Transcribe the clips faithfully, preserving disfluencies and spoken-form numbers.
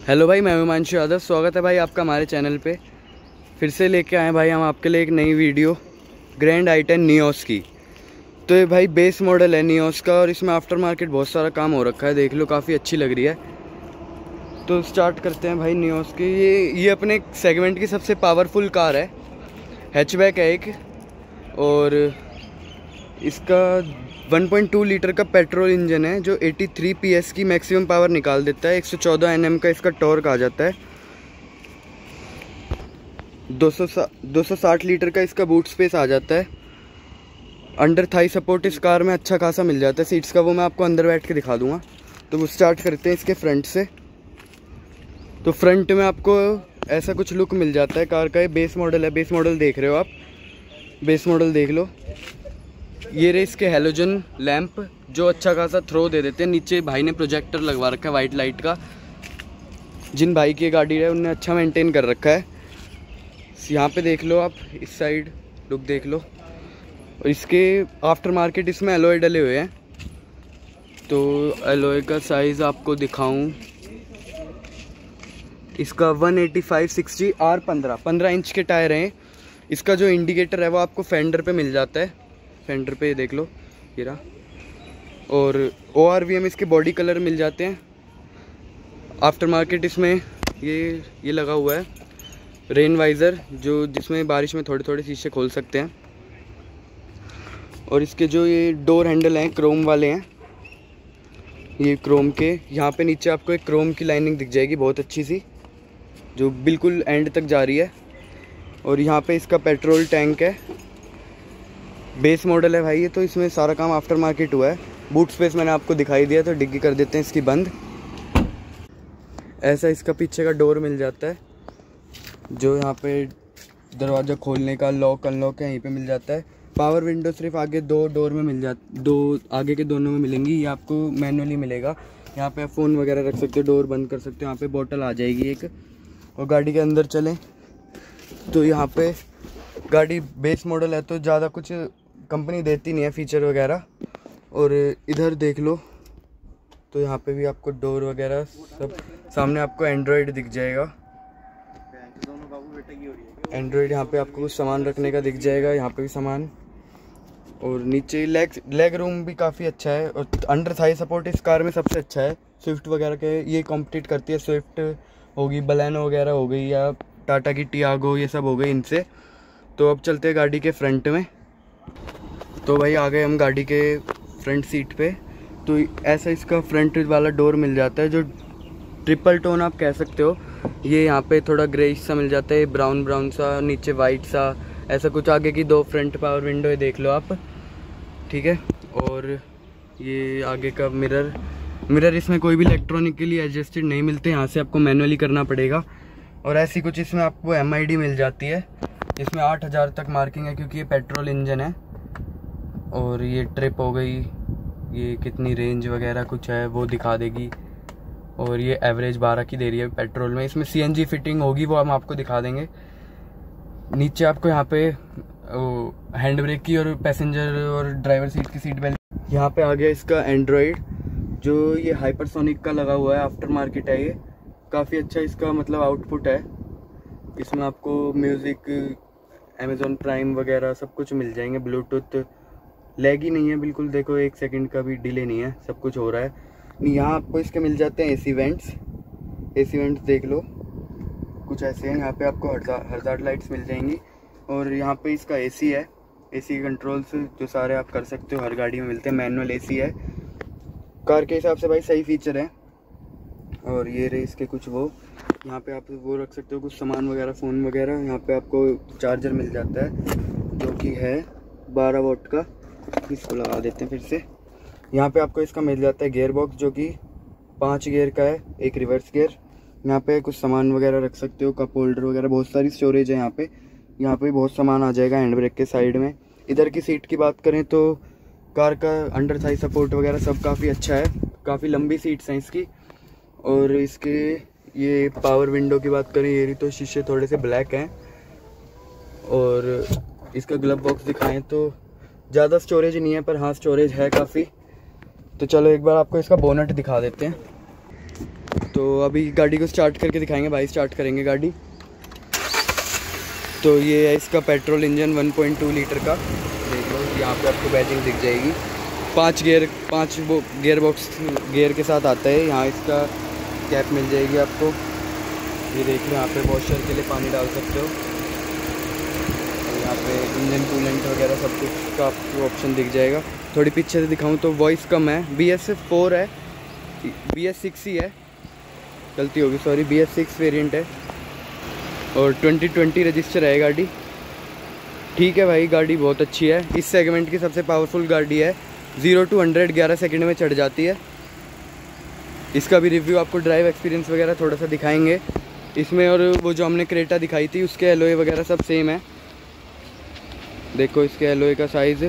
Hello भाई, मैं हिमांशु यादव। स्वागत है भाई आपका हमारे चैनल पे। फिर से लेके आए भाई हम आपके लिए एक नई video Grand i ten Nios की। तो ये भाई बेस मॉडल है नियोस का और इसमें आफ्टर मार्केट बहुत सारा काम हो रखा है, देख लो काफ़ी अच्छी लग रही है। तो स्टार्ट करते हैं भाई नियोस की। ये ये अपने सेगमेंट की सबसे पावरफुल कार है, हैचबैक है एक, और इसका वन पॉइंट टू लीटर का पेट्रोल इंजन है जो तिरासी पीएस की मैक्सिमम पावर निकाल देता है। एक सौ चौदह एनएम का इसका टॉर्क आ जाता है। दो सौ साठ लीटर का इसका बूट स्पेस आ जाता है। अंडर थाई सपोर्ट इस कार में अच्छा खासा मिल जाता है सीट्स का, वो मैं आपको अंदर बैठ के दिखा दूंगा। तो वो स्टार्ट करते हैं इसके फ्रंट से। तो फ्रंट में आपको ऐसा कुछ लुक मिल जाता है कार का। ये बेस मॉडल है, बेस मॉडल देख रहे हो आप, बेस मॉडल देख लो। ये रहे इसके हेलोजन लैंप जो अच्छा खासा थ्रो दे देते हैं। नीचे भाई ने प्रोजेक्टर लगवा रखा है वाइट लाइट का, जिन भाई की गाड़ी है उनने अच्छा मेंटेन कर रखा है। यहाँ पे देख लो आप, इस साइड लुक देख लो। और इसके आफ्टर मार्केट इसमें एलॉय डले हुए हैं। तो एलॉय का साइज़ आपको दिखाऊं, इसका one eighty five sixty R पंद्रह पंद्रह इंच के टायर हैं। इसका जो इंडिकेटर है वो आपको फेंडर पे मिल जाता है, फेंडर पे देख लो ये रहा। और ओ आर वी एम इसके बॉडी कलर मिल जाते हैं। आफ्टर मार्केट इसमें ये ये लगा हुआ है रेन वाइज़र, जो जिसमें बारिश में थोड़े थोड़े शीशे खोल सकते हैं। और इसके जो ये डोर हैंडल हैं क्रोम वाले हैं, ये क्रोम के। यहाँ पे नीचे आपको एक क्रोम की लाइनिंग दिख जाएगी बहुत अच्छी सी, जो बिल्कुल एंड तक जा रही है। और यहाँ पे इसका पेट्रोल टैंक है। बेस मॉडल है भाई ये, तो इसमें सारा काम आफ्टर मार्केट हुआ है। बूट स्पेस मैंने आपको दिखाई दिया, तो डिग्गी कर देते हैं इसकी बंद। ऐसा इसका पीछे का डोर मिल जाता है, जो यहाँ पे दरवाज़ा खोलने का लॉक अनलॉक है, यहीं पे मिल जाता है। पावर विंडो सिर्फ आगे दो डोर में मिल जाती, दो आगे के दोनों में मिलेंगी। ये आपको मैनुअली मिलेगा। यहाँ पे आप फ़ोन वगैरह रख सकते हो, डोर बंद कर सकते हो। यहाँ पे बोतल आ जाएगी एक। और गाड़ी के अंदर चलें तो यहाँ पे गाड़ी बेस मॉडल है तो ज़्यादा कुछ कंपनी देती नहीं है फीचर वगैरह। और इधर देख लो तो यहाँ पे भी आपको डोर वगैरह सब, सामने आपको एंड्रॉयड दिख जाएगा। एंड्रॉयड यहाँ पे आपको कुछ सामान रखने का दिख जाएगा, यहाँ पे भी सामान। और नीचे लेग लेग रूम भी काफ़ी अच्छा है। और अंडर थाई सपोर्ट इस कार में सबसे अच्छा है। स्विफ्ट वगैरह के ये कॉम्पिटिट करती है, स्विफ्ट होगी, बलेनो वगैरह हो गई, या टाटा की टियागो, ये सब हो गई इनसे। तो अब चलते हैं गाड़ी के फ्रंट में। तो भाई आ गए हम गाड़ी के फ्रंट सीट पे। तो ऐसा इसका फ्रंट वाला डोर मिल जाता है, जो ट्रिपल टोन आप कह सकते हो। ये यहाँ पे थोड़ा ग्रेइश सा मिल जाता है, ब्राउन ब्राउन सा, नीचे वाइट सा, ऐसा कुछ। आगे की दो फ्रंट पावर विंडो है, देख लो आप, ठीक है। और ये आगे का मिरर मिरर इसमें कोई भी इलेक्ट्रॉनिकली एडजस्टेड नहीं मिलते, यहाँ से आपको मैनुअली करना पड़ेगा। और ऐसी कुछ इसमें आपको एम आई डी मिल जाती है। इसमें आठ हज़ार तक मार्किंग है क्योंकि ये पेट्रोल इंजन है। और ये ट्रिप हो गई, ये कितनी रेंज वगैरह कुछ है वो दिखा देगी। और ये एवरेज बारह की दे रही है पेट्रोल में। इसमें सीएनजी फिटिंग होगी, वो हम आपको दिखा देंगे। नीचे आपको यहाँ पे हैंड ब्रेक की और पैसेंजर और ड्राइवर सीट की सीट बेल्ट। यहाँ पे आ गया इसका एंड्रॉयड, जो ये हाइपरसोनिक का लगा हुआ है, आफ्टर मार्केट है ये। काफ़ी अच्छा इसका मतलब आउटपुट है। इसमें आपको म्यूज़िक, अमेज़ॉन प्राइम वगैरह सब कुछ मिल जाएंगे। ब्लूटूथ लैग ही नहीं है बिल्कुल, देखो एक सेकंड का भी डिले नहीं है, सब कुछ हो रहा है। यहाँ आपको इसके मिल जाते हैं एसी वेंट्स। एसी वेंट्स देख लो कुछ ऐसे हैं। यहाँ पे आपको हज़ार लाइट्स मिल जाएंगी। और यहाँ पे इसका एसी है, एसी कंट्रोल्स जो सारे आप कर सकते हो, हर गाड़ी में मिलते हैं। मैनुअल एसी है, कार के हिसाब से भाई सही फीचर है। और ये रहे इसके कुछ वो, यहाँ पे आप वो रख सकते हो कुछ सामान वगैरह, फ़ोन वगैरह। यहाँ पे आपको चार्जर मिल जाता है जो कि है बारह वोल्ट का। इसको लगा देते हैं फिर से। यहाँ पे आपको इसका मिल जाता है गियर बॉक्स, जो कि पाँच गियर का है, एक रिवर्स गियर। यहाँ पे कुछ सामान वगैरह रख सकते हो, कप होल्डर वगैरह, बहुत सारी स्टोरेज है यहाँ पे। यहाँ पे बहुत सामान आ जाएगा हैंड ब्रेक के साइड में। इधर की सीट की बात करें तो कार का अंडर थाई सपोर्ट वगैरह सब काफ़ी अच्छा है, काफ़ी लंबी सीट्स हैं इसकी। और इसके ये पावर विंडो की बात करें, ये तो शीशे थोड़े से ब्लैक हैं। और इसका ग्लव बॉक्स दिखाएं तो ज़्यादा स्टोरेज नहीं है, पर हाँ स्टोरेज है काफ़ी। तो चलो एक बार आपको इसका बोनट दिखा देते हैं। तो अभी गाड़ी को स्टार्ट करके दिखाएंगे भाई, स्टार्ट करेंगे गाड़ी। तो ये है इसका petrol engine one point two litre का, देख लो यहाँ पे आपको बैजिंग दिख जाएगी। पांच गियर पांच वो गियर बॉक्स गियर के साथ आता है। यहाँ इसका कैप मिल जाएगी आपको, ये देख लो यहाँ पे वॉशर के लिए पानी डाल सकते हो। और यहाँ पे इंजन कूलेंट वगैरह सब कुछ का आपको ऑप्शन दिख जाएगा। थोड़ी पीछे से दिखाऊँ तो वॉइस कम है, बी एस फोर है, बी एस सिक्स ही है, गलती होगी sorry, B S six variant है और ट्वेंटी ट्वेंटी रजिस्टर है गाड़ी। ठीक है भाई, गाड़ी बहुत अच्छी है, इस सेगमेंट की सबसे पावरफुल गाड़ी है। ज़ीरो टू हंड्रेड ग्यारह सेकंड में चढ़ जाती है। इसका भी रिव्यू आपको ड्राइव एक्सपीरियंस वगैरह थोड़ा सा दिखाएंगे इसमें। और वो जो हमने क्रेटा दिखाई थी उसके एलोए वगैरह सब सेम है। देखो इसके एलोए का साइज़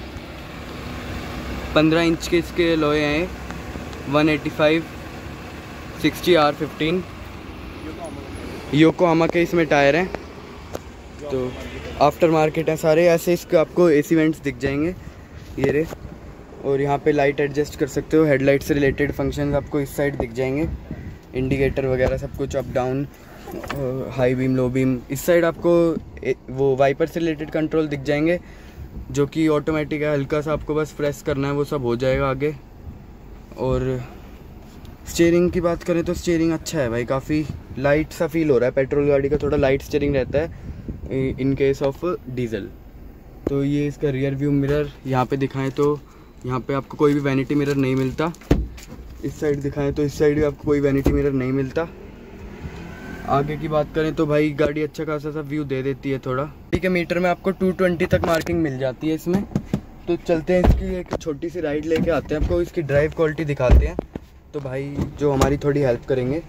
पंद्रह इंच के इसके एलोए हैं, one eighty five sixty R fifteen Yokohama के इसमें टायर हैं। तो आफ्टर मार्केट है सारे। ऐसे इसके आपको एसी वेंट्स दिख जाएंगे ये रे, और यहाँ पे लाइट एडजस्ट कर सकते हो। हेडलाइट से रिलेटेड फंक्शन आपको इस साइड दिख जाएंगे, इंडिकेटर वगैरह सब कुछ, up down, high beam low beam. इस साइड आपको वो वाइपर से रिलेटेड कंट्रोल दिख जाएंगे जो कि ऑटोमेटिक है, हल्का सा आपको बस प्रेस करना है, वो सब हो जाएगा आगे। और स्टीयरिंग की बात करें तो स्टीयरिंग अच्छा है भाई, काफ़ी लाइट सा फील हो रहा है। पेट्रोल गाड़ी का थोड़ा लाइट स्टीयरिंग रहता है इन केस ऑफ डीजल। तो ये इसका रियर व्यू मिरर यहाँ पे दिखाएं तो यहाँ पे आपको कोई भी वैनिटी मिरर नहीं मिलता। इस साइड दिखाएं तो इस साइड भी आपको कोई वैनिटी मिरर नहीं मिलता। आगे की बात करें तो भाई गाड़ी अच्छा खासा सा व्यू दे देती है थोड़ा। ठीक है, मीटर में आपको टू ट्वेंटी तक मार्किंग मिल जाती है इसमें। तो चलते हैं इसकी एक छोटी सी राइड लेके आते हैं, आपको इसकी ड्राइव क्वालिटी दिखाते हैं। तो भाई जो हमारी थोड़ी हेल्प करेंगे,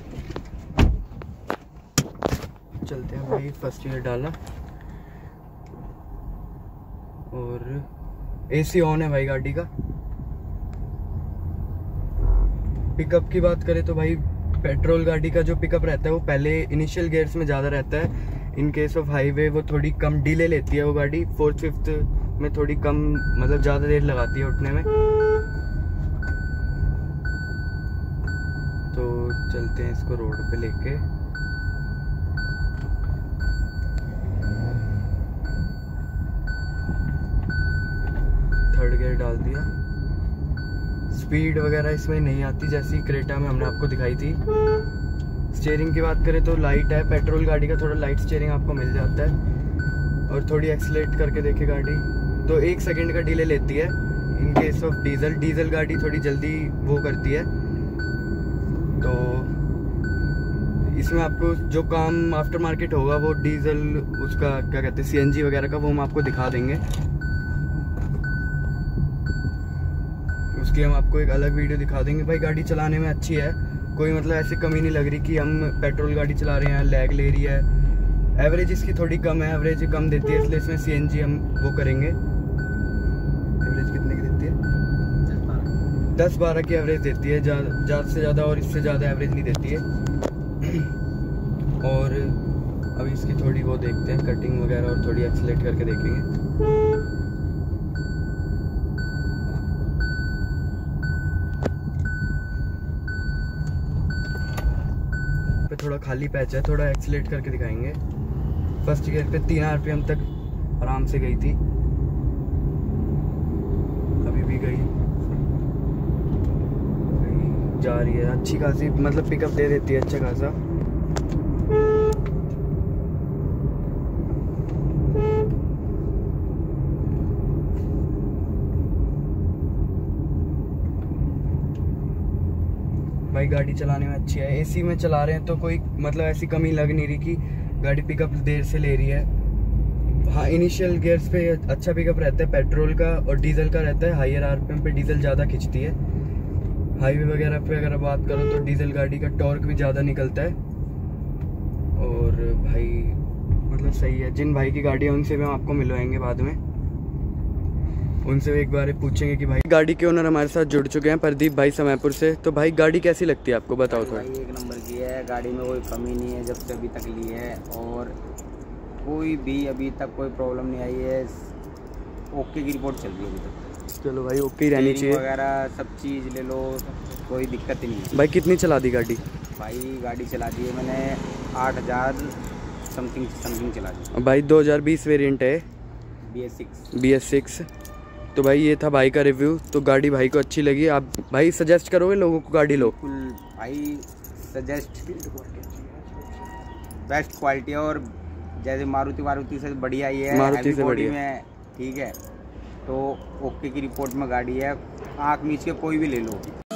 चलते हैं भाई। फर्स्ट ईयर डाला और एसी ऑन है भाई गाड़ी का। पिकअप की बात करें तो भाई पेट्रोल गाड़ी का जो पिकअप रहता है वो पहले इनिशियल गियर्स में ज़्यादा रहता है। इन केस ऑफ हाईवे वो थोड़ी कम डिले लेती है वो गाड़ी, फोर्थ फिफ्थ में थोड़ी कम, मतलब ज़्यादा देर लगाती है उठने में। तो चलते हैं इसको रोड पे लेके। थर्ड गियर डाल दिया। स्पीड वगैरह इसमें नहीं आती जैसी क्रेटा में हमने आपको दिखाई थी। स्टीयरिंग की बात करें तो लाइट है, पेट्रोल गाड़ी का थोड़ा लाइट स्टीयरिंग आपको मिल जाता है। और थोड़ी एक्सीलेट करके देखे गाड़ी तो एक सेकंड का डिले लेती है in case of diesel. Diesel गाड़ी थोड़ी जल्दी वो करती है। तो इसमें आपको जो काम आफ्टर मार्केट होगा वो डीजल उसका क्या कहते हैं सीएनजी वगैरह का, वो हम आपको दिखा देंगे। उसकी हम आपको एक अलग वीडियो दिखा देंगे। भाई गाड़ी चलाने में अच्छी है, कोई मतलब ऐसी कमी नहीं लग रही कि हम पेट्रोल गाड़ी चला रहे हैं, लैग ले रही है। एवरेज इसकी थोड़ी कम है, एवरेज कम देती है, इसलिए इसमें सीएनजी हम वो करेंगे। एवरेज कितने की देती है? दस बारह की एवरेज देती है, ज़्यादा से ज़्यादा और इससे ज़्यादा एवरेज नहीं देती है। और अभी इसकी थोड़ी वो देखते हैं कटिंग वगैरह, और थोड़ी एक्सीलेट करके देखेंगे। पे थोड़ा खाली पैच है, थोड़ा एक्सीलेट करके दिखाएंगे। फर्स्ट गियर पे तीन आरपीएम तक आराम से गई थी, अभी भी गई जा रही है अच्छी खासी, मतलब पिकअप दे देती है अच्छा खासा। भाई गाड़ी चलाने में अच्छी है। एसी में चला रहे हैं तो कोई मतलब ऐसी कमी लग नहीं रही कि गाड़ी पिकअप देर से ले रही है। हाँ, इनिशियल गियर्स पे अच्छा पिकअप रहता है पेट्रोल का, और डीजल का रहता है हायर आरपीएम पे डीजल ज़्यादा खिंचती है। हाईवे वगैरह पे अगर बात करो तो डीजल गाड़ी का टॉर्क भी ज़्यादा निकलता है। और भाई मतलब सही है। जिन भाई की गाड़ी है उनसे भी हम आपको मिलवाएंगे बाद में, उनसे एक बार पूछेंगे कि भाई गाड़ी के ओनर हमारे साथ जुड़ चुके हैं, प्रदीप भाई समयपुर से। तो भाई गाड़ी कैसी लगती है आपको, बताओ थोड़ा। भाई एक नंबर की है गाड़ी में, कोई कमी नहीं है जब से अभी तक ली है, और कोई भी अभी तक कोई प्रॉब्लम नहीं आई है। ओके की रिपोर्ट चल रही है अभी तक। चलो भाई ओके ही रहनी चाहिए, वगैरह सब चीज़ ले लो, कोई दिक्कत ही नहीं है। भाई कितनी चला दी गाड़ी? भाई गाड़ी चला दी है मैंने आठ हज़ार समथिंग समथिंग चला दी। भाई दो हज़ार बीस वेरिएंट है, B S six B S six. तो भाई ये था भाई का रिव्यू। तो गाड़ी भाई को अच्छी लगी, आप भाई सजेस्ट करोगे लोगों को गाड़ी लो? बिल्कुल भाई सजेस्ट, बेस्ट क्वालिटी है और जैसे मारुति मारुति से बढ़िया ही है, मारुति से बॉडी बढ़िया में, ठीक है। तो ओके की रिपोर्ट में गाड़ी है, आँख मीच के कोई भी ले लो।